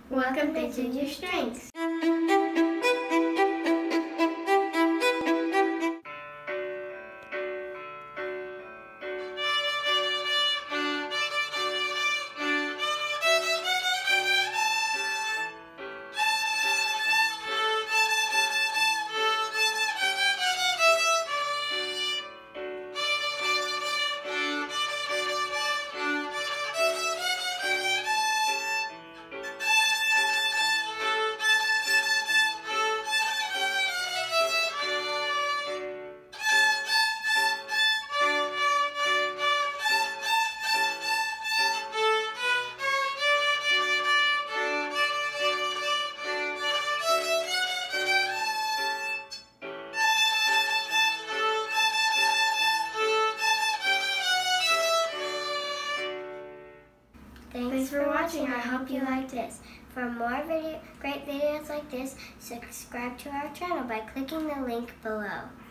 Welcome to Ginger Strengths. Thanks for watching. I hope you liked this. For more great videos like this, subscribe to our channel by clicking the link below.